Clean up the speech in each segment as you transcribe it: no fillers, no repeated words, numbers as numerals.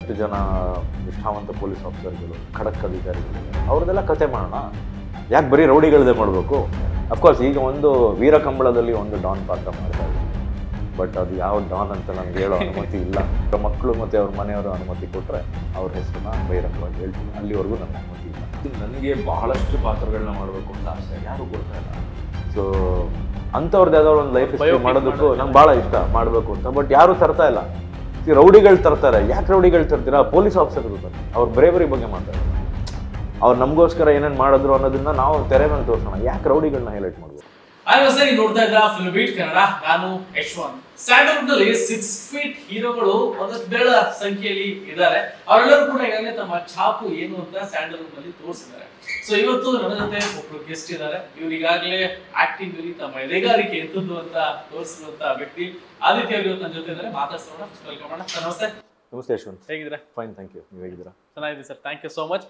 ಎಷ್ಟು ಜನ ನಿಷ್ಠಾವಂತ ಪೊಲೀಸ್ ಆಫೀಸರ್ಗಳು, ಖಡಕ್ ಅಧಿಕಾರಿಗಳು, ಅವ್ರದ್ದೆಲ್ಲ ಕತೆ ಮಾಡೋಣ. ಯಾಕೆ ಬರೀ ರೌಡಿಗಳದೇ ಮಾಡಬೇಕು? ಅಫ್ಕೋರ್ಸ್ ಈಗ ಒಂದು ವೀರಕಂಬಳದಲ್ಲಿ ಒಂದು ಡಾನ್ ಪಾತ್ರ ಮಾಡ್ತಾ ಇದ್ದೀನಿ, ಬಟ್ ಅದು ಯಾವ ಡಾನ್ ಅಂತ ನನಗೆ ಹೇಳೋ ಅನುಮತಿ ಇಲ್ಲ. ಮಕ್ಕಳು ಮತ್ತು ಅವ್ರ ಮನೆಯವರು ಅನುಮತಿ ಕೊಟ್ಟರೆ ಅವ್ರ ಹೆಸರನ್ನ ಬಹಿರಂಗವಾಗಿ ಹೇಳ್ತೀನಿ, ಅಲ್ಲಿವರೆಗೂ ನನ್ನ ಅನುಮತಿ ಇಲ್ಲ. ನನಗೆ ಬಹಳಷ್ಟು ಪಾತ್ರಗಳನ್ನ ಮಾಡಬೇಕು ಅಂತ ಆಸೆ, ಯಾರು ಕೊಡ್ತಾ ಇಲ್ಲ. ಸೊ ಅಂಥವ್ರದ್ದು ಯಾವ್ದಾದ್ರು ಒಂದು ಲೈಫ್ ಹಿಸ್ಟ್ರಿ ಮಾಡೋದಕ್ಕೂ ನಂಗೆ ಭಾಳ ಇಷ್ಟ ಮಾಡಬೇಕು ಅಂತ, ಬಟ್ ಯಾರೂ ತರ್ತಾ ಇಲ್ಲ. ಈ ರೌಡಿಗಳು ತರ್ತಾರೆ. ಯಾಕೆ ರೌಡಿಗಳು ತರ್ತೀರಾ? ಪೊಲೀಸ್ ಆಫೀಸರ್ ಇರ್ತಾರೆ, ಅವ್ರ ಬ್ರೇವರಿ ಬಗ್ಗೆ ಮಾತಾಡ್ತಾರೆ. ಅವ್ರು ನಮಗೋಸ್ಕರ ಏನೇನು ಮಾಡಿದ್ರು ಅನ್ನೋದನ್ನ ನಾವು ತೆರೆ ಮೇಲೆ ತೋರಿಸೋಣ. ಯಾಕೆ ರೌಡಿಗಳನ್ನ ಹೈಲೈಟ್ ಮಾಡ್ಬೋದು? ಸರಿ, ನೋಡ್ತಾ ಇದ್ದ ಫಿಲ್ಮ್ ಬೀಟ್ ಕನ್ನಡ, ನಾನು ಯಶ್ವಂತ್. ಸ್ಯಾಂಡಲ್ವುಡ್ ನಲ್ಲಿ 6 ಫೀಟ್ ಹೀರೋಗಳು ಒಂದಷ್ಟು ಬೇಡ ಸಂಖ್ಯೆಯಲ್ಲಿ ಇದ್ದಾರೆ. ಅವರೆಲ್ಲರೂ ಕೂಡ ಈಗಾಗಲೇ ತಮ್ಮ ಛಾಪು ಏನು ಅಂತ ಸ್ಯಾಂಡಲ್ವುಡ್ ನಲ್ಲಿ ತೋರಿಸಿದ್ದಾರೆ. ಸೊ ಇವತ್ತು ನನ್ನ ಜೊತೆ ಒಬ್ರು ಗೆಸ್ಟ್ ಇದ್ದಾರೆ. ಇವ್ರು ಈಗಾಗಲೇ ಆಕ್ಟಿಂಗ್ ಅಲ್ಲಿ ತಮ್ಮ ಎದೆಗಾರಿಕೆ ಎಂತದ್ದು ಅಂತ ತೋರಿಸಿರುವಂತ ವ್ಯಕ್ತಿ ಆದಿತ್ಯ ಅವರು ನನ್ನ ಜೊತೆ ಇದ್ದಾರೆ. ಮಾತಾಡ್ಸೋಣ. ವೆಲ್ಕಮ್ ಅಣ್ಣ. ನಮಸ್ತೆ. ನಮಸ್ತೆ ಯಶವಂತ್. ಹೇಗಿದ್ದೀರಾ? Fine, thank you. ನೀವು ಹೇಗಿದ್ದೀರಾ? ಚೆನ್ನಾಗಿದೆ sir, thank you so much.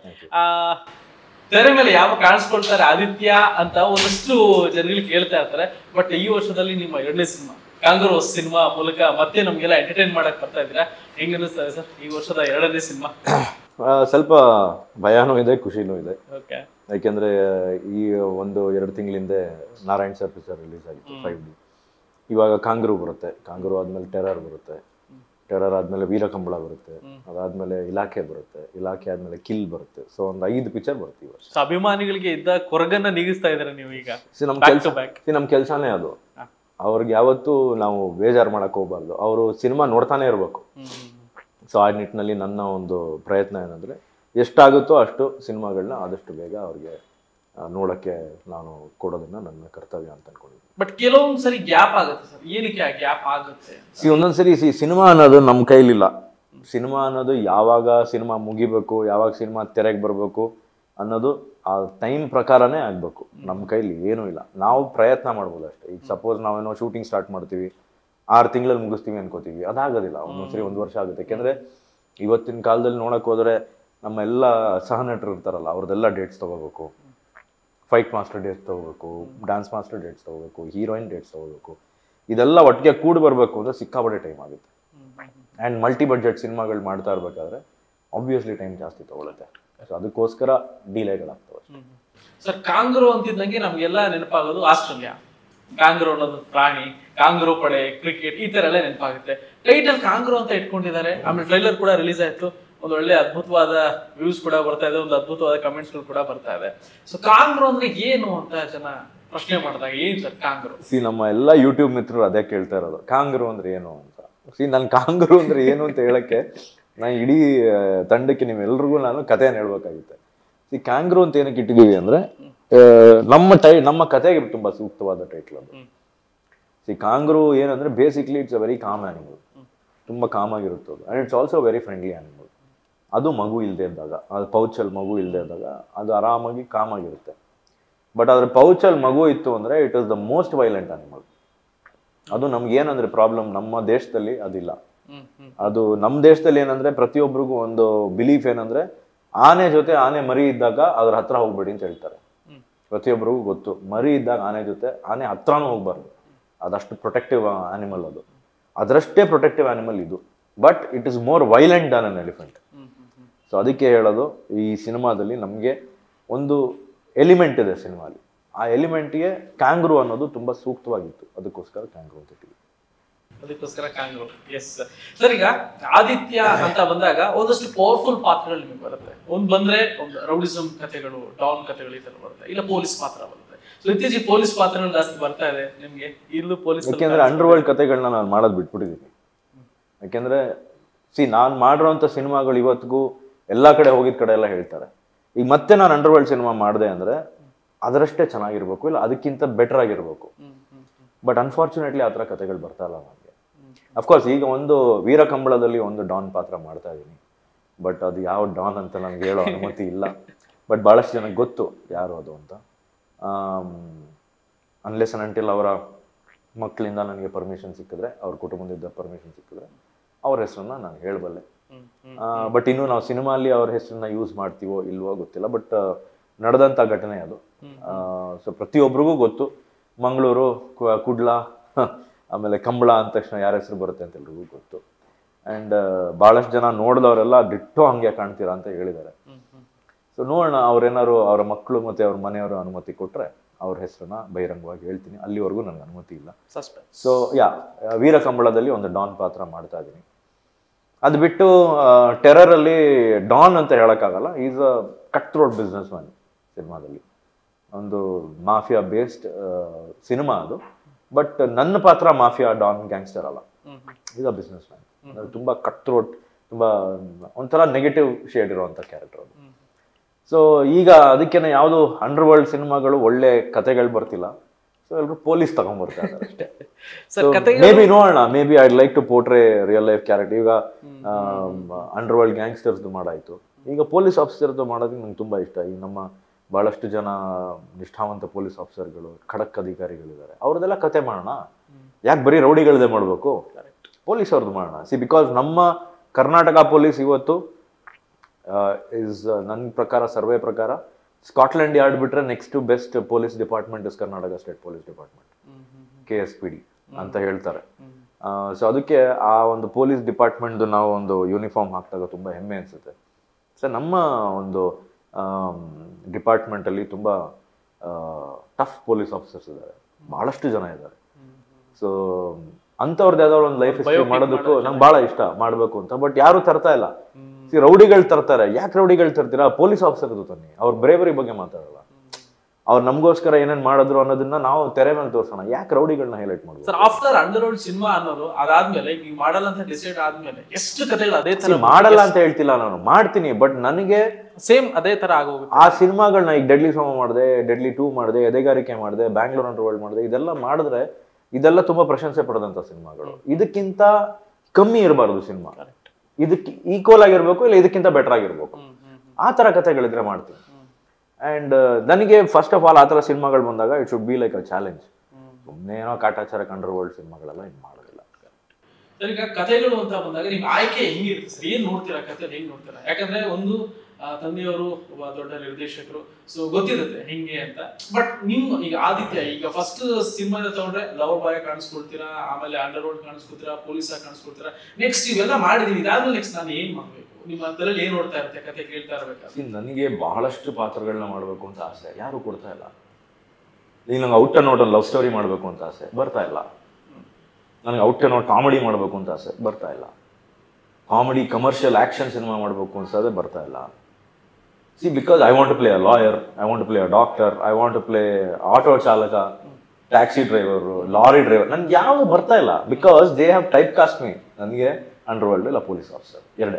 ತೆರೆ ಮೇಲೆ ಯಾವ ಕಾಣಿಸ್ಕೊಳ್ತಾರೆ ಆದಿತ್ಯ ಅಂತ ಒಂದಷ್ಟು ಜನಗಳು ಕೇಳ್ತಾ ಇರ್ತಾರೆ. ಬಟ್ ಈ ವರ್ಷದಲ್ಲಿ ನಿಮ್ಮ 2ನೇ ಸಿನಿಮಾ ಕಾಂಗ್ರೋ ಸಿನಿಮಾ ಮೂಲಕ ಮತ್ತೆ ನಮ್ಗೆಲ್ಲ ಎಂಟರ್ಟೈನ್ ಮಾಡಕ್ ಬರ್ತಾ ಇದ್ದೀರಾ. ಹೆಂಗ ಅನಿಸ್ತಾ ಸರ್ ಈ ವರ್ಷದ 2ನೇ ಸಿನಿಮಾ? ಸ್ವಲ್ಪ ಭಯನೂ ಇದೆ, ಖುಷಿನೂ ಇದೆ. ಓಕೆ. ಯಾಕೆಂದ್ರೆ ಈ 1-2 ತಿಂಗಳಿಂದ ನಾರಾಯಣ್ ಸರ್ ಪಿಕ್ಚರ್ ರಿಲೀಸ್ ಆಗಿತ್ತು 5D. ಇವಾಗ ಕಾಂಗ್ರೂ ಬರುತ್ತೆ, ಕಾಂಗ್ರೂ ಆದ್ಮೇಲೆ ಟೆರರ್ ಬರುತ್ತೆ, ಟೆರರ್ ಆದ್ಮೇಲೆ ವೀರಕಂಬಳ ಬರುತ್ತೆ, ಅದಾದ್ಮೇಲೆ ಇಲಾಖೆ ಬರುತ್ತೆ, ಇಲಾಖೆ ಆದ್ಮೇಲೆ ಕಿಲ್ ಬರುತ್ತೆ. ಸೊ ಒಂದು 5 ಪಿಕ್ಚರ್ ಬರುತ್ತೆ ಈ ವರ್ಷ. ಅಭಿಮಾನಿಗಳಿಗೆ ಇದ್ದ ಕೊರಗನ್ನ ನೀಗಿಸ್ತಾ ಇದಾರೆ ನೀವು ಈಗ. ನಮ್ ಕೆಲ್ಸನೇ ಅದು. ಅವ್ರಿಗೆ ಯಾವತ್ತೂ ನಾವು ಬೇಜಾರು ಮಾಡಕ್ ಹೋಗ್ಬಾರ್ದು. ಅವರು ಸಿನಿಮಾ ನೋಡ್ತಾನೆ ಇರ್ಬೇಕು. ಸೊ ಆ ನಿಟ್ಟಿನಲ್ಲಿ ನನ್ನ ಒಂದು ಪ್ರಯತ್ನ ಏನಂದ್ರೆ ಎಷ್ಟಾಗುತ್ತೋ ಅಷ್ಟು ಸಿನಿಮಾಗಳನ್ನ ಆದಷ್ಟು ಬೇಗ ಅವ್ರಿಗೆ ನೋಡಕ್ಕೆ ನಾನು ಕೊಡೋದನ್ನ ನನ್ನ ಕರ್ತವ್ಯ ಅಂತ ಅನ್ಕೊಂಡಿದ್ದೀನಿ. ಬಟ್ ಕೆಲವೊಂದ್ಸರಿ ಗ್ಯಾಪ್ ಆಗುತ್ತೆ ಸರ್. ಏನಕ್ಕೆ ಗ್ಯಾಪ್ ಆಗುತ್ತೆ? ಒಂದೊಂದ್ಸರಿ ಸಿನಿಮಾ ಅನ್ನೋದು ನಮ್ಮ ಕೈಲಿಲ್ಲ. ಸಿನಿಮಾ ಅನ್ನೋದು ಯಾವಾಗ ಸಿನಿಮಾ ಮುಗಿಬೇಕು, ಯಾವಾಗ ಸಿನಿಮಾ ತೆರೆಗೆ ಬರಬೇಕು ಅನ್ನೋದು ಆ ಟೈಮ್ ಪ್ರಕಾರನೇ ಆಗ್ಬೇಕು. ನಮ್ಮ ಕೈಲಿ ಏನೂ ಇಲ್ಲ. ನಾವು ಪ್ರಯತ್ನ ಮಾಡ್ಬೋದು ಅಷ್ಟೇ. ಈಗ ಸಪೋಸ್ ನಾವೇನೋ ಶೂಟಿಂಗ್ ಸ್ಟಾರ್ಟ್ ಮಾಡ್ತೀವಿ, 6 ತಿಂಗಳಲ್ಲಿ ಮುಗಿಸ್ತೀವಿ ಅನ್ಕೋತೀವಿ, ಅದಾಗೋದಿಲ್ಲ. ಒಂದೊಂದ್ಸರಿ 1 ವರ್ಷ ಆಗುತ್ತೆ. ಯಾಕೆಂದ್ರೆ ಇವತ್ತಿನ ಕಾಲದಲ್ಲಿ ನೋಡಕ್ ಹೋದ್ರೆ ನಮ್ಮ ಎಲ್ಲ ಸಹನಟರು ಇರ್ತಾರಲ್ಲ, ಅವ್ರದ್ದೆಲ್ಲ ಡೇಟ್ಸ್ ತಗೋಬೇಕು. ಫೈಟ್ ಮಾಸ್ಟರ್ ಡೇಟ್ಸ್ ತಗೋಬೇಕು, ಡ್ಯಾನ್ಸ್ ಮಾಸ್ಟರ್ ಡೇಟ್ಸ್ ತಗೋಬೇಕು, ಹೀರೋಯಿನ್ ಡೇಟ್ಸ್ ತಗೋಬೇಕು. ಇದೆಲ್ಲ ಒಟ್ಟಿಗೆ ಕೂಡಿ ಬರಬೇಕು ಅಂದ್ರೆ ಸಿಕ್ಕಾಪಟ್ಟೆ ಟೈಮ್ ಆಗುತ್ತೆ. ಆ್ಯಂಡ್ ಮಲ್ಟಿ ಬಡ್ಜೆಟ್ ಸಿನಿಮಾಗಳು ಮಾಡ್ತಾ ಇರ್ಬೇಕಾದ್ರೆ ಆಬ್ವಿಯಸ್ಲಿ ಟೈಮ್ ಜಾಸ್ತಿ ತಗೊಳುತ್ತೆ. ಸೊ ಅದಕ್ಕೋಸ್ಕರ ಡಿಲೇಗಳಾಗ್ತವೆ. ಸರ್, ಕಾಂಗ್ರೋ ಅಂತಿದ್ದಂಗೆ ನಮ್ಗೆಲ್ಲ ನೆನಪಾಗೋದು ಆಸ್ಟ್ರೇಲಿಯಾ. ಕಾಂಗ್ರೋ ಅನ್ನೋದು ಪ್ರಾಣಿ, ಕಾಂಗ್ರೋ ಪಡೆ, ಕ್ರಿಕೆಟ್, ಈ ತರ ಎಲ್ಲ ನೆನಪಾಗುತ್ತೆ. ಟೈಟಲ್ ಕಾಂಗ್ರೋ ಅಂತ ಇಟ್ಕೊಂಡಿದ್ದಾರೆ. ಆಮೇಲೆ ಟ್ರೈಲರ್ ಕೂಡ ರಿಲೀಸ್ ಆಯ್ತು. ಒಂದು ಒಳ್ಳೆ ಅದ್ಭುತವಾದ ವ್ಯೂಸ್ ಕೂಡ ಬರ್ತಾ ಇದೆ, ಒಂದು ಅದ್ಭುತವಾದ ಕಮೆಂಟ್ಸ್ ಕೂಡ ಬರ್ತಾ ಇದೆ. ಸೊ ಕಾಂಗ್ರೋ ಅಂದ್ರೆ ಏನು ಅಂತ ಜನ ಪ್ರಶ್ನೆ ಮಾಡಿದಾಗ ಏನ್ ಸರ್ ಕಾಂಗ್ರೋ? ನಮ್ಮ ಎಲ್ಲ ಯೂಟ್ಯೂಬ್ ಮಿತ್ರರು ಅದೇ ಕೇಳ್ತಾ ಇರೋದು, ಕಾಂಗ್ರೋ ಅಂದ್ರೆ ಏನು ಅಂತ. ನನ್ ಕಾಂಗ್ರೋ ಅಂದ್ರೆ ಏನು ಅಂತ ಹೇಳಕ್ಕೆ ನಾನು ಇಡೀ ತಂಡಕ್ಕೆ ನಿಮ್ಮೆಲ್ರಿಗೂ ನಾನು ಕಥೆಯನ್ನು ಹೇಳ್ಬೇಕಾಗುತ್ತೆ. ಕಾಂಗ್ರೋ ಅಂತ ಏನಕ್ಕೆ ಇಟ್ಟಿದೀವಿ ಅಂದ್ರೆ ನಮ್ಮ ಕಥೆಗೆ ತುಂಬಾ ಸೂಕ್ತವಾದ ಟೈಟ್ಲ್ ಅದು. ಕಾಂಗ್ರೋ ಏನಂದ್ರೆ basically it's a very calm animal. ತುಂಬಾ ಕಾಮ್ ಆಗಿರುತ್ತೆ ಅದು. And it's also very friendly animal. ಅದು ಮಗು ಇಲ್ಲದೆ ಇದ್ದಾಗ, ಅದು ಪೌಚಲ್ಲಿ ಮಗು ಇಲ್ಲದೆ ಇದ್ದಾಗ ಅದು ಆರಾಮಾಗಿ ಕಾಮ್ ಆಗಿರುತ್ತೆ. ಬಟ್ ಅದ್ರ ಪೌಚಲ್ಲಿ ಮಗು ಇತ್ತು ಅಂದ್ರೆ it is the most violent animal. ಅದು ನಮ್ಗೆ ಏನಂದ್ರೆ ಪ್ರಾಬ್ಲಮ್, ನಮ್ಮ ದೇಶದಲ್ಲಿ ಅದಿಲ್ಲ. ಅದು ನಮ್ಮ ದೇಶದಲ್ಲಿ ಏನಂದ್ರೆ ಪ್ರತಿಯೊಬ್ಬರಿಗೂ ಒಂದು ಬಿಲೀಫ್ ಏನಂದ್ರೆ ಆನೆ ಜೊತೆ ಆನೆ ಮರಿ ಇದ್ದಾಗ ಅದ್ರ ಹತ್ರ ಹೋಗ್ಬೇಡಿ ಅಂತ ಹೇಳ್ತಾರೆ. ಪ್ರತಿಯೊಬ್ಬರಿಗೂ ಗೊತ್ತು, ಮರಿ ಇದ್ದಾಗ ಆನೆ ಜೊತೆ ಆನೆ ಹತ್ರನೂ ಹೋಗ್ಬಾರ್ದು. ಅದಷ್ಟು ಪ್ರೊಟೆಕ್ಟಿವ್ ಆನಿಮಲ್ ಅದು. ಅದರಷ್ಟೇ ಪ್ರೊಟೆಕ್ಟಿವ್ ಆನಿಮಲ್ ಇದು. But it is more violent than an elephant. So ಅದಕ್ಕೆ ಹೇಳೋದು, ಈ ಸಿನಿಮಾದಲ್ಲಿ ನಮಗೆ ಒಂದು ಎಲಿಮೆಂಟ್ ಇದೆ ಸಿನಿಮಾಲಿ. ಆ ಎಲಿಮೆಂಟ್ಗೆ ಕ್ಯಾಂಗ್ರೂ ಅನ್ನೋದು ತುಂಬಾ ಸೂಕ್ತವಾಗಿತ್ತು. ಅದಕ್ಕೋಸ್ಕರ ಕ್ಯಾಂಗ್ರೂ ಅಂತ ಇಟ್ಟಿದ್ವಿ. ಅದಕ್ಕೋಸ್ಕರ ಕಾಂಗ್ರೋ. ಎಸ್ ಸರ್, ಈಗ ಆದಿತ್ಯ ಅಂತ ಬಂದಾಗ ಒಂದಷ್ಟು ಪವರ್ಫುಲ್ ಪಾತ್ರಗಳು ನಿಮಗೆ ಬರುತ್ತೆ. ಒಂದು ಬಂದ್ರೆ ಒಂದು ರೌಡಿಸಮ್ ಕಥೆಗಳು, ಡಾನ್ ಕಥೆಗಳು ಈ ತರ ಬರುತ್ತೆ, ಇಲ್ಲ ಪೊಲೀಸ್ ಪಾತ್ರ ಬರುತ್ತೆ. ಸೊ ಇತ್ತೀಚೆಗೆ ಪೊಲೀಸ್ ಪಾತ್ರಗಳು ಜಾಸ್ತಿ ಬರ್ತಾ ಇದೆ ನಿಮ್ಗೆ. ಇಲ್ಲೂ ಪೊಲೀಸ್, ಯಾಕೆಂದ್ರೆ ಅಂಡರ್ ವರ್ಲ್ಡ್ ಕಥೆಗಳನ್ನ ನಾನು ಮಾಡೋದು ಬಿಟ್ಬಿಟ್ಟಿದ್ದೀನಿ. ಯಾಕೆಂದ್ರೆ ನಾನು ಮಾಡಿರೋಂಥ ಸಿನಿಮಾಗಳು ಇವತ್ತಿಗೂ ಎಲ್ಲಾ ಕಡೆ ಹೋಗಿದ ಕಡೆ ಎಲ್ಲ ಹೇಳ್ತಾರೆ. ಈಗ ಮತ್ತೆ ನಾನು ಅಂಡರ್ ವರ್ಲ್ಡ್ ಸಿನಿಮಾ ಮಾಡಿದೆ ಅಂದ್ರೆ ಅದರಷ್ಟೇ ಚೆನ್ನಾಗಿರ್ಬೇಕು, ಇಲ್ಲ ಅದಕ್ಕಿಂತ ಬೆಟರ್ ಆಗಿರ್ಬೇಕು. ಬಟ್ ಅನ್ಫಾರ್ಚುನೇಟ್ಲಿ ಆ ಥರ ಕಥೆಗಳು ಬರ್ತಾ ಇಲ್ಲ ನನಗೆ. ಅಫ್ಕೋರ್ಸ್ ಈಗ ಒಂದು ವೀರಕಂಬಳದಲ್ಲಿ ಒಂದು ಡಾನ್ ಪಾತ್ರ ಮಾಡ್ತಾ ಇದ್ದೀನಿ, ಬಟ್ ಅದು ಯಾವ ಡಾನ್ ಅಂತ ನನಗೆ ಹೇಳೋ ಅನುಮತಿ ಇಲ್ಲ. ಬಟ್ ಭಾಳಷ್ಟು ಜನಕ್ಕೆ ಗೊತ್ತು ಯಾರು ಅದು ಅಂತ. ಅನ್ಲೆಸ್ ಅಂಡ್ ಅಂಟಿಲ್ ಅವರ ಮಕ್ಕಳಿಂದ ನನಗೆ ಪರ್ಮಿಷನ್ ಸಿಕ್ಕಿದ್ರೆ, ಅವ್ರ ಕುಟುಂಬದಿಂದ ಪರ್ಮಿಷನ್ ಸಿಕ್ಕಿದ್ರೆ ಅವ್ರ ಹೆಸರನ್ನ ನಾನು ಹೇಳಬಲ್ಲೆ. ಬಟ್ ಇನ್ನು ನಾವು ಸಿನಿಮಾಲಿ ಅವ್ರ ಹೆಸರನ್ನ ಯೂಸ್ ಮಾಡ್ತೀವೋ ಇಲ್ವೋ ಗೊತ್ತಿಲ್ಲ. ಬಟ್ ನಡೆದಂಥ ಘಟನೆ ಅದು. ಸೊ ಪ್ರತಿಯೊಬ್ಬರಿಗೂ ಗೊತ್ತು, ಮಂಗಳೂರು, ಕುಡ್ಲ, ಆಮೇಲೆ ಕಂಬಳ ಅಂದ ತಕ್ಷಣ ಯಾರ ಹೆಸರು ಬರುತ್ತೆ ಅಂತ ಎಲ್ರಿಗೂ ಗೊತ್ತು. ಆ್ಯಂಡ್ ಭಾಳಷ್ಟು ಜನ ನೋಡಿದವರೆಲ್ಲ ದಿಟ್ಟೋ ಹಂಗೆ ಕಾಣ್ತೀರಾ ಅಂತ ಹೇಳಿದ್ದಾರೆ. ಸೊ ನೋಡೋಣ, ಅವ್ರೇನಾದ್ರು ಅವರ ಮಕ್ಕಳು ಮತ್ತು ಅವ್ರ ಮನೆಯವರು ಅನುಮತಿ ಕೊಟ್ಟರೆ ಅವ್ರ ಹೆಸರನ್ನ ಬಹಿರಂಗವಾಗಿ ಹೇಳ್ತೀನಿ. ಅಲ್ಲಿವರೆಗೂ ನನಗೆ ಅನುಮತಿ ಇಲ್ಲ. ಸೊ ವೀರ ಕಂಬಳದಲ್ಲಿ ಒಂದು ಡಾನ್ ಪಾತ್ರ ಮಾಡ್ತಾ ಇದ್ದೀನಿ. ಅದು ಬಿಟ್ಟು ಟೆರರಲ್ಲಿ ಡಾನ್ ಅಂತ ಹೇಳೋಕ್ಕಾಗಲ್ಲ. Is a cut throat businessman. ಸಿನಿಮಾದಲ್ಲಿ ಒಂದು ಮಾಫಿಯಾ ಬೇಸ್ಡ್ ಸಿನಿಮಾ ಅದು. ಬಟ್ ನನ್ನ ಪಾತ್ರ ಮಾಫಿಯಾ ಡಾನ್ ಗ್ಯಾಂಗ್ಸ್ಟರ್ ಅಲ್ಲ, ಈಸ್ ಅ ಬಿಸ್ನೆಸ್ ಮ್ಯಾನ್. ತುಂಬ ಕಟ್ ಥ್ರೋಟ್, ತುಂಬ ಒಂಥರ ನೆಗೆಟಿವ್ ಶೇಡ್ ಇರುವಂಥ ಕ್ಯಾರೆಕ್ಟರ್ ಅದು. ಸೊ ಈಗ ಅದಕ್ಕೇನೆ ಯಾವುದು ಅಂಡರ್ ವರ್ಲ್ಡ್ ಸಿನಿಮಾಗಳು ಒಳ್ಳೆ ಕತೆಗಳು ಬರ್ತಿಲ್ಲ. ಸೊ ಎಲ್ಲರೂ ಪೊಲೀಸ್ ತಗೊಂಡ್ಬರ್ತಾ ಇದ್ದಾರೆ ಅಷ್ಟೇ. ಮೇ ಬಿ ನೋಡೋಣ, maybe I like to portray real life character. ಈಗ ಅಂಡರ್ ವರ್ಲ್ಡ್ ಗ್ಯಾಂಗ್ಸ್ಟರ್ಸ್ದು ಮಾಡಾಯಿತು, ಈಗ ಪೊಲೀಸ್ ಆಫೀಸರ್ದು ಮಾಡೋದಕ್ಕೆ ನಂಗೆ ತುಂಬ ಇಷ್ಟ. ಈಗ ನಮ್ಮ ಭಾಳಷ್ಟು ಜನ ನಿಷ್ಠಾವಂತ ಪೊಲೀಸ್ ಆಫೀಸರ್ಗಳು, ಖಡಕ್ ಅಧಿಕಾರಿಗಳಿದ್ದಾರೆ, ಅವ್ರದ್ದೆಲ್ಲ ಕತೆ ಮಾಡೋಣ. ಯಾಕೆ ಬರೀ ರೌಡಿಗಳದೇ ಮಾಡಬೇಕು, ಪೊಲೀಸ್ ಅವ್ರದ್ದು ಮಾಡೋಣ. ಬಿಕಾಸ್ ನಮ್ಮ ಕರ್ನಾಟಕ ಪೊಲೀಸ್ ಇವತ್ತು ನನ್ನ ಪ್ರಕಾರ, ಸರ್ವೆ ಪ್ರಕಾರ, ಸ್ಕಾಟ್ಲೆಂಡ್ ಯಾರ್ಡ್ ಬಿಟ್ರೆ next best police department is Karnataka state police department, KSPD ಅಂತ ಹೇಳ್ತಾರೆ. ಸೊ ಅದಕ್ಕೆ ಆ ಒಂದು ಪೊಲೀಸ್ ಡಿಪಾರ್ಟ್ಮೆಂಟ್ದು ನಾವು ಒಂದು ಯೂನಿಫಾರ್ಮ್ ಹಾಕಿದಾಗ ತುಂಬ ಹೆಮ್ಮೆ ಅನಿಸುತ್ತೆ. ಸೊ ನಮ್ಮ ಒಂದು ಡಿಪಾರ್ಟ್ಮೆಂಟಲ್ಲಿ ತುಂಬ ಟಫ್ ಪೊಲೀಸ್ ಆಫೀಸರ್ಸ್ ಇದ್ದಾರೆ, ಭಾಳಷ್ಟು ಜನ ಇದ್ದಾರೆ. ಸೊ ಅಂಥವ್ರದ್ದು ಯಾವ್ದಾದ್ರು ಒಂದು ಲೈಫ್ ಹಿಸ್ಟ್ರಿ ಮಾಡೋದಕ್ಕೂ ನಂಗೆ ಭಾಳ ಇಷ್ಟ ಮಾಡಬೇಕು ಅಂತ. ಬಟ್ ಯಾರು ತರ್ತಾ ಇಲ್ಲ. ರೌಡಿಗಳು ತರ್ತಾರೆ. ಯಾಕೆ ರೌಡಿಗಳು ತರ್ತೀರಾ? ಪೊಲೀಸ್ ಆಫೀಸರ್ದು ತನ್ನಿ. ಅವ್ರ ಬ್ರೇವರಿ ಬಗ್ಗೆ ಮಾತಾಡಲ್ಲ. ಅವ್ರು ನಮಗೋಸ್ಕರ ಏನೇನು ಮಾಡಿದ್ರು ಅನ್ನೋದನ್ನ ನಾವು ತೆರೆ ಮೇಲೆ ತೋರಿಸೋಣ. ಯಾಕೆ ರೌಡಿಗಳನ್ನ ಹೈಲೈಟ್ ಮಾಡೋದು? Sir, after underworld cinema ಅನ್ನೋದು ಅದಾದ್ಮೇಲೆ ಈಗ ಮಾಡಲ್ಲ ಅಂತ ಡಿಸೈಡ್ ಆದ್ಮೇಲೆ ಎಷ್ಟು ಕಥೆಗಳು ಅದೇ ತರ ಮಾಡಲ್ಲ ಅಂತ ಹೇಳ್ತಿಲ್ಲ, ನಾನು ಮಾಡ್ತೀನಿ. ಬಟ್ ನನಗೆ ಸೇಮ್ ಅದೇ ತರ ಆಗೋಗುತ್ತೆ. ಆ ಸಿನಿಮಾಗಳನ್ನ ಈಗ ಡೆಡ್ಲಿ ಸೋಮ ಮಾಡಿದೆ, ಡೆಡ್ಲಿ 2 ಮಾಡಿದೆ, ಎದೆಗಾರಿಕೆ ಮಾಡಿದೆ, ಬ್ಯಾಂಗ್ಳೂರ್ ಅಂಡರ್ ವರ್ಲ್ಡ್ ಮಾಡಿದೆ. ಇದೆಲ್ಲ ಮಾಡಿದ್ರೆ ಇದೆಲ್ಲ ತುಂಬಾ ಪ್ರಶಂಸೆ ಪಡೆದಂತ ಸಿನಿಮಾಗಳು. ಇದಕ್ಕಿಂತ ಕಮ್ಮಿ ಇರಬಾರ್ದು ಸಿನಿಮಾ, ಇದಕ್ಕೆ ಈಕ್ವಲ್ ಆಗಿರ್ಬೇಕು, ಇಲ್ಲ ಇದಕ್ಕಿಂತ ಬೆಟರ್ ಆಗಿರ್ಬೇಕು. ಆ ತರ ಕಥೆಗಳಿದ್ರೆ ಮಾಡ್ತೀನಿ. ಅಂಡ್ ನನಗೆ ಫಸ್ಟ್ ಆಫ್ ಆಲ್ ಆ ಥರ ಸಿನಿಮಾಗಳು ಬಂದಾಗ it should be like a challenge. ಸುಮ್ಮನೆ ಏನೋ ಕಾಟಾಚಾರ ಅಂಡರ್ ವರ್ಲ್ಡ್ ಸಿನಿಮಾಗಳೆಲ್ಲ ಇದು ಮಾಡೋದಿಲ್ಲ. ಸರ್, ಈಗ ಕಥೆಗಳು ಅಂತ ಬಂದಾಗ ನಿಮ್ಗೆ ಆಯ್ಕೆ ಹೆಂಗಿರುತ್ತೆ ಸರ್? ಏನ್ ನೋಡ್ತೀರಾ, ಕಥೆ ಹೆಂಗ್ ನೋಡ್ತೀರಾ? ಯಾಕಂದ್ರೆ ಒಂದು ತಂದೆಯವರು ಒಬ್ಬ ದೊಡ್ಡ ನಿರ್ದೇಶಕರು, ಸೊ ಗೊತ್ತಿರುತ್ತೆ ಹಿಂಗೆ ಅಂತ. ಬಟ್ ನೀವು ಈಗ ಆದಿತ್ಯ ಈಗ ಫಸ್ಟ್ ಸಿನಿಮಾ ತಗೊಂಡ್ರೆ ಲವರ್ ಬಾಯ್ ಕಾಣಿಸ್ಕೊಳ್ತೀರಾ, ಆಮೇಲೆ ಅಂಡರ್ ವರ್ಲ್ಡ್ ಕಾಣಿಸ್ಕೊಳ್ತೀರಾ, ಪೊಲೀಸ್ ಆಗಿ ಕಾಣಿಸ್ಕೊಳ್ತೀರಾ. ನೆಕ್ಸ್ಟ್ ಇವೆಲ್ಲ ಮಾಡಿದೀನಿ, ಇದಾದ್ಮೇಲೆ ನೆಕ್ಸ್ಟ್ ನಾನು ಏನ್ ಮಾಡ್ಬೇಕು? ನಿಮ್ಮ ತಲೆಯಲ್ಲಿ ಏನ್ ನೋಡ್ತಾ ಇರುತ್ತೆ ಕಥೆ ಕೇಳ್ತಾ ಇರ್ಬೇಕಾದ್ರೆ? ನನಗೆ ಬಹಳಷ್ಟು ಪಾತ್ರಗಳನ್ನ ಮಾಡಬೇಕು ಅಂತ ಆಸೆ, ಯಾರು ಕೊಡ್ತಾ ಇಲ್ಲ. ಈಗ ನಂಗೆ out and out love story ಮಾಡಬೇಕು ಅಂತ ಆಸೆ, ಬರ್ತಾ ಇಲ್ಲ. ನನಗೆ ಔಟ್ ಅಂಡ್ ಔಟ್ ಕಾಮಿಡಿ ಮಾಡಬೇಕು ಅಂತ ಆಸೆ, ಬರ್ತಾ ಇಲ್ಲ. ಕಾಮಿಡಿ ಕಮರ್ಷಿಯಲ್ ಆಕ್ಷನ್ ಸಿನಿಮಾ ಮಾಡಬೇಕು ಅನ್ಸೋದೇ ಬರ್ತಾ ಇಲ್ಲ. Because I want to play a lawyer, I want to play a doctor, I want to play auto ಚಾಲಕ, ಟ್ಯಾಕ್ಸಿ ಡ್ರೈವರು, ಲಾರಿ ಡ್ರೈವರ್. ನನ್ಗೆ ಯಾವುದು ಬರ್ತಾ ಇಲ್ಲ. Because they have typecast me. ನನಗೆ ಅಂಡರ್ ವರ್ಲ್ಡ್ ಇಲ್ಲ ಪೊಲೀಸ್ ಆಫೀಸರ್ ಎರಡೇ.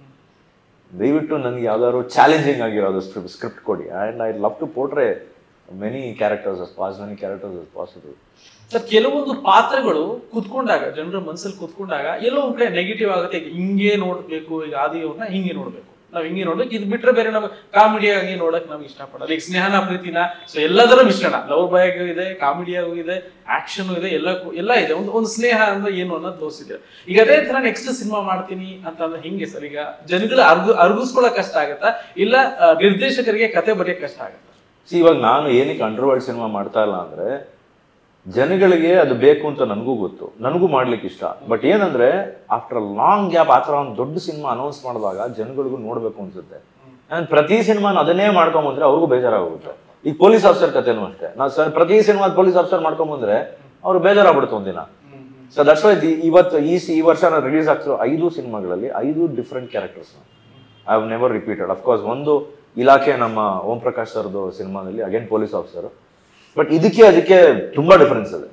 ದಯವಿಟ್ಟು ನನಗೆ ಯಾವ್ದಾದ್ರು ಚಾಲೆಂಜಿಂಗ್ ಆಗಿರೋದು ಸ್ಕ್ರಿಪ್ಟ್ ಕೊಡಿ. And I love to portray many characters as possible. Sir, ಕೆಲವೊಂದು ಪಾತ್ರಗಳು ಕುತ್ಕೊಂಡಾಗ, ಜನರ ಮನಸ್ಸಲ್ಲಿ ಕುತ್ಕೊಂಡಾಗ ಎಲ್ಲೋ ಒಂದ್ ಕಡೆ ನೆಗೆಟಿವ್ ಆಗುತ್ತೆ. ಈಗ ಹಿಂಗೆ ನೋಡ್ಬೇಕು, ಈಗ ಆದಿಯವ್ರನ್ನ ಹಿಂಗೆ ನೋಡ್ಬೇಕು, ನಾವ್ ಹಿಂಗೆ ನೋಡ್ಬೇಕು. ಇದು ಬಿಟ್ರೆ ಬೇರೆ ನಾವು ಕಾಮಿಡಿಯಾಗಿ ನೋಡಕ್ ನಾವ್ ಇಷ್ಟಪಡಲ್ಲ. ಈಗ ಸ್ನೇಹನ ಪ್ರೀತಿನ, ಸೊ ಎಲ್ಲದರ ಮಿಶ್ರಣ, ಲವ್ ಬಾಯಾಗೂ ಇದೆ, ಕಾಮಿಡಿಯಾಗೂ ಇದೆ, ಆಕ್ಷನ್ ಇದೆ, ಎಲ್ಲ ಇದೆ. ಒಂದು ಸ್ನೇಹ ಅಂದ್ರೆ ಏನು ಅನ್ನೋದು ತೋರಿಸಿದ್ರೆ, ಈಗ ಅದೇ ತರ ನೆಕ್ಸ್ಟ್ ಸಿನಿಮಾ ಮಾಡ್ತೀನಿ ಅಂತಂದ್ರೆ ಹಿಂಗೆ ಸರ್? ಈಗ ಜನಗಳು ಅರ್ಗಿಸ್ಕೊಳಕ್ ಕಷ್ಟ ಆಗತ್ತಾ, ಇಲ್ಲ ನಿರ್ದೇಶಕರಿಗೆ ಕತೆ ಬರೆಯಕ್ ಕಷ್ಟ ಆಗತ್ತಾ? ಇವಾಗ ನಾನು ಏನಕ್ಕೆ ಅಂಡರ್ ವರ್ಲ್ಡ್ ಸಿನಿಮಾ ಮಾಡ್ತಾ ಇಲ್ಲ ಅಂದ್ರೆ, ಜನಗಳಿಗೆ ಅದು ಬೇಕು ಅಂತ ನನಗೂ ಗೊತ್ತು, ನನಗೂ ಮಾಡ್ಲಿಕ್ಕೆ ಇಷ್ಟ. ಬಟ್ ಏನಂದ್ರೆ ಆಫ್ಟರ್ ಲಾಂಗ್ ಗ್ಯಾಪ್ ಆ ಥರ ಒಂದು ದೊಡ್ಡ ಸಿನಿಮಾ ಅನೌನ್ಸ್ ಮಾಡಿದಾಗ ಜನಗಳಿಗೂ ನೋಡ್ಬೇಕು ಅನ್ಸುತ್ತೆ. ನಾನು ಪ್ರತಿ ಸಿನಿಮಾನ ಅದನ್ನೇ ಮಾಡ್ಕೊಂಬಂದ್ರೆ ಅವ್ರಿಗೂ ಬೇಜಾರಾಗುತ್ತೆ. ಈಗ ಪೊಲೀಸ್ ಆಫೀಸರ್ ಕಥೆನೂ ಅಷ್ಟೇ, ನಾವು ಪ್ರತಿ ಸಿನಿಮಾ ಪೊಲೀಸ್ ಆಫೀಸರ್ ಮಾಡ್ಕೊಂಬಂದ್ರೆ ಅವ್ರು ಬೇಜಾರಾಗ್ಬಿಡುತ್ತೆ ಒಂದಿನ. ಸೊ ದಟ್ಸ್ ವೈ ಇವತ್ತು ಈ ವರ್ಷ ನಾನು ರಿಲೀಸ್ ಆಗ್ತಿರೋ 5 ಸಿನಿಮಾಗಳಲ್ಲಿ 5 different characters I have never repeated. Of course ಒಂದು ಇಲಾಖೆ ನಮ್ಮ ಓಂ ಪ್ರಕಾಶ್ ಸರ್ದು ಸಿನಿಮಾದಲ್ಲಿ ಅಗೇನ್ ಪೊಲೀಸ್ ಆಫೀಸರ್. ಬಟ್ ಅದಕ್ಕೆ ತುಂಬಾ ಡಿಫರೆನ್ಸ್ ಇದೆ.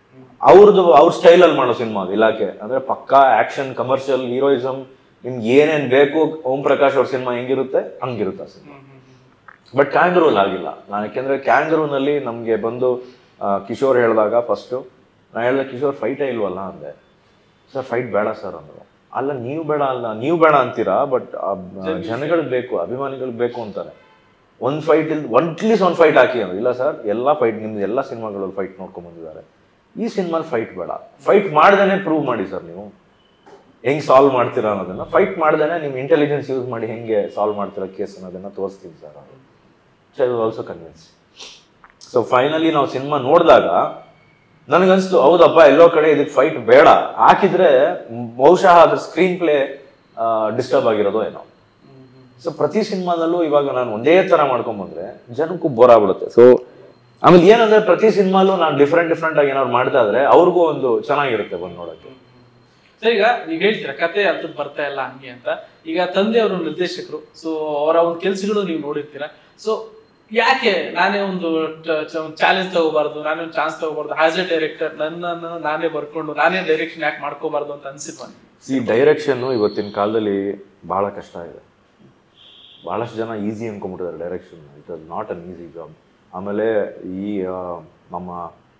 ಅವ್ರ ಸ್ಟೈಲ್ ಅಲ್ಲಿ ಮಾಡೋ ಸಿನಿಮಾ ಇಲಾಖೆ ಅಂದ್ರೆ ಪಕ್ಕಾ ಆಕ್ಷನ್, ಕಮರ್ಷಿಯಲ್, ಹೀರೋಯಿಸಮ್, ನಿಮ್ಗೆ ಏನೇನ್ ಬೇಕು ಓಂ ಪ್ರಕಾಶ್ ಅವ್ರ ಸಿನಿಮಾ ಹೆಂಗಿರುತ್ತೆ ಹಂಗಿರುತ್ತೆ ಆ ಸಿನಿಮಾ. ಬಟ್ ಕ್ಯಾಂಗರೂಲ್ ಆಗಿಲ್ಲ. ನಾನು ಯಾಕೆಂದ್ರೆ ಕ್ಯಾಂಗರೂನಲ್ಲಿ ನಮ್ಗೆ ಬಂದು ಕಿಶೋರ್ ಹೇಳಿದಾಗ ಫಸ್ಟು ನಾನು ಹೇಳಿದೆ, ಕಿಶೋರ್ ಫೈಟೇ ಇಲ್ವಲ್ಲ ಅಂದೆ. ಸರ್ ಫೈಟ್ ಬೇಡ ಸರ್ ಅಂದರು. ಅಲ್ಲ ನೀವು ಬೇಡ ಅಂತೀರಾ, ಬಟ್ ಜನಗಳಿಗೆ ಬೇಕು, ಅಭಿಮಾನಿಗಳಿಗೆ ಬೇಕು ಅಂತಾರೆ. ಒಂದು ಫೈಟ್ ಅಟ್ಲೀಸ್ಟ್ ಒಂದು ಫೈಟ್ ಹಾಕಿ ಅಂದ್ರೆ, ಇಲ್ಲ ಸರ್ ಎಲ್ಲ ಫೈಟ್ ನಿಮ್ದು ಎಲ್ಲ ಸಿನಿಮಾಗಳಲ್ಲಿ ಫೈಟ್ ನೋಡ್ಕೊಂಡ್ ಬಂದಿದ್ದಾರೆ, ಈ ಸಿನಿಮಾಲಿ ಫೈಟ್ ಬೇಡ. ಫೈಟ್ ಮಾಡ್ದೇನೆ ಪ್ರೂವ್ ಮಾಡಿ ಸರ್, ನೀವು ಹೆಂಗೆ ಸಾಲ್ವ್ ಮಾಡ್ತೀರಾ ಅನ್ನೋದನ್ನ ಫೈಟ್ ಮಾಡ್ದೇನೆ ನಿಮ್ಮ ಇಂಟೆಲಿಜೆನ್ಸ್ ಯೂಸ್ ಮಾಡಿ ಹೆಂಗೆ ಸಾಲ್ವ್ ಮಾಡ್ತೀರಾ ಕೇಸ್ ಅನ್ನೋದನ್ನ ತೋರಿಸ್ತೀನಿ sir. So I was also convince. So finally ನಾವು ಸಿನಿಮಾ ನೋಡಿದಾಗ ನನಗನ್ಸ್ತು ಹೌದಪ್ಪ ಎಲ್ಲೋ ಕಡೆ ಇದಕ್ಕೆ ಫೈಟ್ ಬೇಡ, ಹಾಕಿದ್ರೆ ಬಹುಶಃ ಅದ್ರ ಸ್ಕ್ರೀನ್ ಪ್ಲೇ ಡಿಸ್ಟರ್ಬ್ ಆಗಿರೋದು ಏನೋ. ಸೊ ಪ್ರತಿ ಸಿನಿಮಾದಲ್ಲೂ ಇವಾಗ ನಾನು ಒಂದೇ ತರ ಮಾಡ್ಕೊಂಡ್ಬಂದ್ರೆ ಜನಕ್ಕೂ ಬೋರ್ ಆಗ್ಬಿಡುತ್ತೆ. ಸೊ ಆಮೇಲೆ ಏನಂದ್ರೆ ಪ್ರತಿ ಸಿನಿಮಾಲು ನಾನು ಡಿಫ್ರೆಂಟ್ ಆಗಿ ಏನಾದ್ರು ಮಾಡ್ತಾ ಇದ್ರೆ ಅವ್ರಿಗೂ ಒಂದು ಚೆನ್ನಾಗಿರುತ್ತೆ ಬಂದು ನೋಡಕ್ಕೆ. ಸರ್ ಈಗ ನೀವ್ ಹೇಳ್ತೀರಾ ಕತೆ ಅಂತದ್ ಬರ್ತಾ ಇಲ್ಲ ಹಂಗೆ ಅಂತ. ಈಗ ತಂದೆ ಅವರು ನಿರ್ದೇಶಕರು, ಸೊ ಅವರ ಒಂದು ಕೆಲ್ಸಗಳು ನೀವು ನೋಡಿರ್ತೀರಾ. ಸೊ ಯಾಕೆ ನಾನೇ ಒಂದು ಚಾಲೆಂಜ್ ತಗೋಬಾರ್ದು, ನಾನೇ ಒಂದು ಚಾನ್ಸ್ ತಗೋಬಾರ್ದು, ಆಸ್ ಎ ಡೈರೆಕ್ಟರ್ ನನ್ನನ್ನು ನಾನೇ ಬರ್ಕೊಂಡು ನಾನೇ ಡೈರೆಕ್ಷನ್ ಯಾಕೆ ಮಾಡ್ಕೋಬಾರ್ದು ಅಂತ ಅನ್ಸಿಲ್ವಾ? ಈ ಡೈರೆಕ್ಷನ್ ಇವತ್ತಿನ ಕಾಲದಲ್ಲಿ ಬಹಳ ಕಷ್ಟ ಇದೆ. ಬಹಳಷ್ಟು ಜನ ಈಸಿ ಅನ್ಕೊಂಡ್ಬಿಟ್ಟಿದ್ದಾರೆ direction. It was not an easy job. ಆಮೇಲೆ ಈ ನಮ್ಮ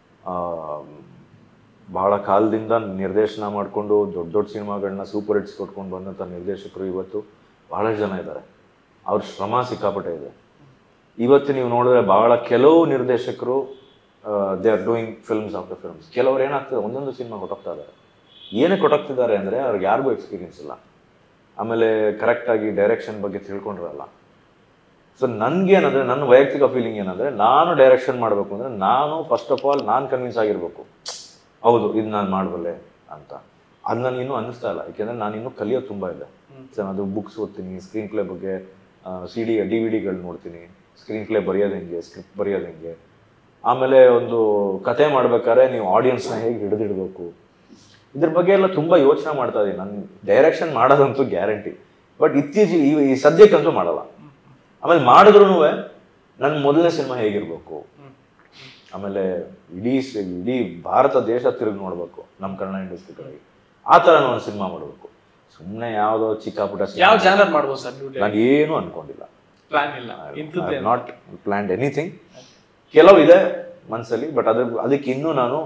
ಬಹಳ ಕಾಲದಿಂದ ನಿರ್ದೇಶನ ಮಾಡಿಕೊಂಡು ದೊಡ್ಡ ದೊಡ್ಡ ಸಿನಿಮಾಗಳನ್ನ ಸೂಪರ್ ಹಿಟ್ಸ್ ಕೊಟ್ಕೊಂಡು ಬಂದಂಥ ನಿರ್ದೇಶಕರು ಇವತ್ತು ಬಹಳಷ್ಟು ಜನ ಇದ್ದಾರೆ. ಅವ್ರ ಶ್ರಮ ಸಿಕ್ಕಾಪಟ್ಟೆ ಇದೆ. ಇವತ್ತು ನೀವು ನೋಡಿದ್ರೆ ಬಹಳ ಕೆಲವು ನಿರ್ದೇಶಕರು they are doing films after films. ಕೆಲವ್ರು ಏನಾಗ್ತದೆ ಒಂದೊಂದು ಸಿನಿಮಾ ಕೊಟ್ಟೋಗ್ತಾ ಇದ್ದಾರೆ. ಏನಕ್ಕೆ ಕೊಟ್ಟೋಗ್ತಿದ್ದಾರೆ ಅಂದರೆ ಅವ್ರಿಗೆ ಯಾರಿಗೂ ಎಕ್ಸ್ಪೀರಿಯನ್ಸ್ ಇಲ್ಲ, ಆಮೇಲೆ ಕರೆಕ್ಟಾಗಿ ಡೈರೆಕ್ಷನ್ ಬಗ್ಗೆ ತಿಳ್ಕೊಂಡಿರಲ್ಲ. ಸೊ ನನಗೇನಂದರೆ ನನ್ನ ವೈಯಕ್ತಿಕ ಫೀಲಿಂಗ್ ಏನಂದರೆ ನಾನು ಡೈರೆಕ್ಷನ್ ಮಾಡಬೇಕು ಅಂದರೆ ನಾನು ಫಸ್ಟ್ ಆಫ್ ಆಲ್ ನಾನು ಕನ್ವಿನ್ಸ್ ಆಗಿರಬೇಕು, ಹೌದು ಇದು ನಾನು ಮಾಡಬಲ್ಲೆ ಅಂತ. ಅದು ನನಗೆ ಇನ್ನೂ ಅನ್ನಿಸ್ತಾ ಇಲ್ಲ, ಯಾಕೆಂದರೆ ನಾನು ಇನ್ನೂ ಕಲಿಯೋದು ತುಂಬ ಇದೆ. ಸೊ ಅದು ಬುಕ್ಸ್ ಓದ್ತೀನಿ, ಸ್ಕ್ರೀನ್ ಪ್ಲೇ ಬಗ್ಗೆ DVD ನೋಡ್ತೀನಿ, ಸ್ಕ್ರೀನ್ ಪ್ಲೇ ಬರೆಯೋದು ಹೆಂಗೆ, ಸ್ಕ್ರಿಪ್ಟ್ ಬರೆಯೋದು ಹೆಂಗೆ, ಆಮೇಲೆ ಒಂದು ಕತೆ ಮಾಡ್ಬೇಕಾದ್ರೆ ನೀವು ಆಡಿಯನ್ಸ್ನ ಹೇಗೆ ಹಿಡಿದಿಡಬೇಕು, ಇದ್ರ ಬಗ್ಗೆ ಎಲ್ಲ ತುಂಬ ಯೋಚನೆ ಮಾಡ್ತಾ ಇದ್ದೀನಿ. ನಾನು ಡೈರೆಕ್ಷನ್ ಮಾಡೋದಂತೂ ಗ್ಯಾರಂಟಿ, ಬಟ್ ಇತ್ತೀಚೆಗೆ ಈ ಸದ್ಯಕ್ಕಂತೂ ಮಾಡಲ್ಲ. ಆಮೇಲೆ ಮಾಡಿದ್ರೂ ನನ್ನ ಮೊದಲನೇ ಸಿನಿಮಾ ಹೇಗಿರ್ಬೇಕು, ಆಮೇಲೆ ಇಡೀ ಭಾರತ ದೇಶ ತಿರುಗಿ ನೋಡ್ಬೇಕು ನಮ್ಮ ಕನ್ನಡ ಇಂಡಸ್ಟ್ರಿ ಕಡೆಗೆ, ಆ ಥರ ಒಂದು ಸಿನಿಮಾ ಮಾಡಬೇಕು. ಸುಮ್ಮನೆ ಯಾವುದೋ ಚಿಕ್ಕ ಪುಟ್ಟ ಯಾವ ಜಾನರ್ ಮಾಡ್ಬೋದು ಸರ್? ನಾನು ಏನು ಅನ್ಕೊಂಡಿಲ್ಲ, ಪ್ಲಾನ್ ಇಲ್ಲ, ನಾಟ್ ಪ್ಲಾನ್ಡ್ ಎನಿಥಿಂಗ್. ಕೆಲವು ಇದೆ ಮನಸ್ಸಲ್ಲಿ, ಬಟ್ ಅದಕ್ಕೆ ಇನ್ನೂ ನಾನು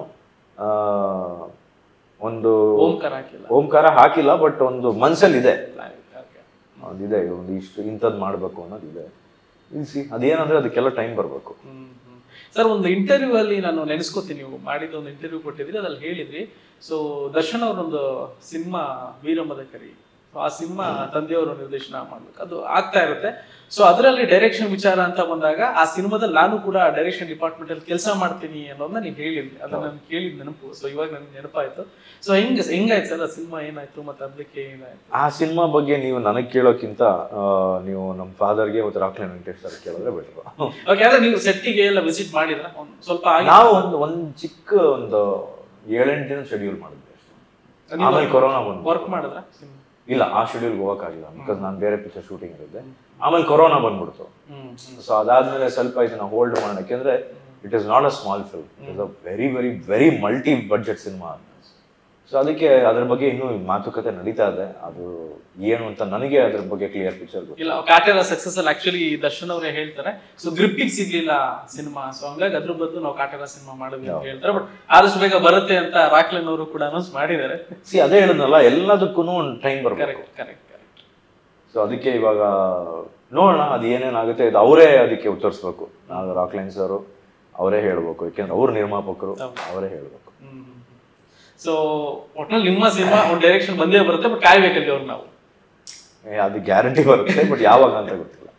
ಒಂದು ಓಂಕಾರ ಹಾಕಿಲ್ಲ, ಬಟ್ ಒಂದು ಮನಸ್ಸಲ್ಲಿ ಇದೆ, ಅದಿದೆ, ಒಂದು ಇಷ್ಟು ಇಂಥದ್ದು ಮಾಡಬೇಕು ಅನ್ನೋದಿದೆ. ಅದೇನಂದ್ರೆ ಅದಕ್ಕೆಲ್ಲ ಟೈಮ್ ಬರಬೇಕು. ಸರ್ ಒಂದು ಇಂಟರ್ವ್ಯೂ ಅಲ್ಲಿ ನಾನು ನೆನೆಸ್ಕೋತೀನಿ, ನೀವು ಮಾಡಿದ ಒಂದು ಇಂಟರ್ವ್ಯೂ ಕೊಟ್ಟಿದ್ರಿ, ಅದ್ರಲ್ಲಿ ಹೇಳಿದ್ರಿ ಸೊ ದರ್ಶನ್ ಅವರೊಂದು ಸಿನಿಮಾ ವೀರಮ್ಮದ ಕರಿ, ಆ ಸಿನಿಮಾ ತಂದೆಯವರು ನಿರ್ದೇಶನ ಮಾಡ್ಬೇಕು, ಅದು ಆಗ್ತಾ ಇರುತ್ತೆ. ಸೊ ಅದರಲ್ಲಿ ಡೈರೆಕ್ಷನ್ ವಿಚಾರ ಅಂತ ಬಂದಾಗ ಆ ಸಿನಿಮಾದಲ್ಲಿ ನಾನು ಕೂಡ ಡೈರೆಕ್ಷನ್ ಡಿಪಾರ್ಟ್ಮೆಂಟ್ ಅಲ್ಲಿ ಕೆಲಸ ಮಾಡ್ತೀನಿ ಅನ್ನೋದನ್ನ ನೀವು ಹೇಳಿದ್ರಿ. ಅದನ್ನ ನಾನು ಕೇಳಿದ ನೆನಪು, ಸೊ ಇವಾಗ ನನಗೆ ನೆನಪಾಯ್ತು. ಸೊ ಹೆಂಗಾಯ್ತು ಸರ್ ಆ ಸಿನಿಮಾ, ಏನಾಯ್ತು ಮತ್ತೆ ಅದಕ್ಕೆ ಏನಾಯ್ತು? ಆ ಸಿನಿಮಾ ಬಗ್ಗೆ ನೀವು ನನಗೆ ಕೇಳೋಕ್ಕಿಂತ ನೀವು ನಮ್ಮ ಫಾದರ್ಗೆ ಮತ್ತು ರಾಕ್ಲೈನ್ ವೆಂಕಟೇಶ್ ಸರ್ ಕೇಳಿದ್ರೆ ಬೆಟರ್. ಓಕೆ, ಅದೇ ನೀವು ಸೆಟ್ಟಿಗೆ ಎಲ್ಲ ವಿಸಿಟ್ ಮಾಡಿದ್ರ? ಸ್ವಲ್ಪ ನಾವು ಒಂದು ಚಿಕ್ಕ ಒಂದು 7-8 ದಿನ ಶೆಡ್ಯೂಲ್ ಮಾಡಿದ್ವಿ. ಆಮೇಲೆ ಕೊರೋನಾ ಬಂದು ವರ್ಕ್ ಮಾಡಿದ್ರ? ಇಲ್ಲ, ಆ ಶೆಡ್ಯೂಲ್ ಹೋಗೋಕ್ಕಾಗಿಲ್ಲ, ಬಿಕಾಸ್ ನಾನು ಬೇರೆ ಪಿಕ್ಚರ್ ಶೂಟಿಂಗ್ ಇರುತ್ತೆ. ಆಮೇಲೆ ಕೊರೋನಾ ಬಂದ್ಬಿಡ್ತು. ಸೊ ಅದಾದ್ಮೇಲೆ ಸ್ವಲ್ಪ ಇದನ್ನ ಹೋಲ್ಡ್ ಮಾಡೋಣ, ಯಾಕೆಂದ್ರೆ it is not a small film, it is a very very very multi budget cinema. So ಅದಕ್ಕೆ ಅದ್ರ ಬಗ್ಗೆ ಇನ್ನೂ ಮಾತುಕತೆ ನಡೀತಾ ಇದೆ. ಅದು ಏನು ಅಂತ ನನಗೆ ಅದ್ರ ಬಗ್ಗೆ ಕ್ಲಿಯರ್ ಪಿಕ್ಚರ್ ಇಲ್ಲ. ಕಾಟೇರ ಸಕ್ಸಸ್ ಅಲ್ಲಿ ಆಕ್ಚುಲಿ ದರ್ಶನ್ ಅವರೇ ಹೇಳ್ತಾರೆ, ಸೊ ಗ್ರಿಪ್ಪಿಗೆ ಸಿಗ್ಲಿಲ್ಲ ಸಿನಿಮಾ, ಸೊ ಹಂಗಾಗಿ ಅದ್ರ ಬದಲು ನಾವು ಕಾಟೇರ ಸಿನಿಮಾ ಮಾಡಿದ್ವಿ ಅಂತ ಹೇಳ್ತಾರೆ. ಬಟ್ ಆದಷ್ಟು ಬೇಗ ಬರುತ್ತೆ ಅಂತ ರಾಕ್ಲೈನ್ ಅವರು ಕೂಡ ಅನೌನ್ಸ್ ಮಾಡಿದ್ದಾರೆ. ಅದೇ ಹೇಳಿದ್ನಲ್ಲ, ಎಲ್ಲದಕ್ಕೂ ಒಂದು ಟೈಮ್ ಬರಬೇಕು. ಕರೆಕ್ಟ್. ಸೊ ಅದಕ್ಕೆ ಇವಾಗ ನೋಡೋಣ ಅದು ಏನೇನಾಗುತ್ತೆ, ಇದು ಅವರೇ ಅದಕ್ಕೆ ಉತ್ತರಿಸ್ಬೇಕು. ನಾವು ರಾಕ್ಲೈನ್ಸ್ ಅವರು ಅವರೇ ಹೇಳ್ಬೇಕು, ಯಾಕೆಂದ್ರೆ ಅವ್ರು ನಿರ್ಮಾಪಕರು, ಅವರೇ ಹೇಳ್ಬೇಕು. ಸೊ ಒಟ್ನಲ್ಲಿ ನಿಮ್ಮ ಸಿನಿಮಾ ಒಂದು ಡೈರೆಕ್ಷನ್ ಬಂದೇ ಬರುತ್ತೆ, ಬಟ್ ಕಾಯ್ಬೇಕಲ್ಲಿ ಅವ್ರು ನಾವು. ಅದು ಗ್ಯಾರಂಟಿ ಬರುತ್ತೆ, ಬಟ್ ಯಾವಾಗ ಅಂತ ಗೊತ್ತಿಲ್ಲ.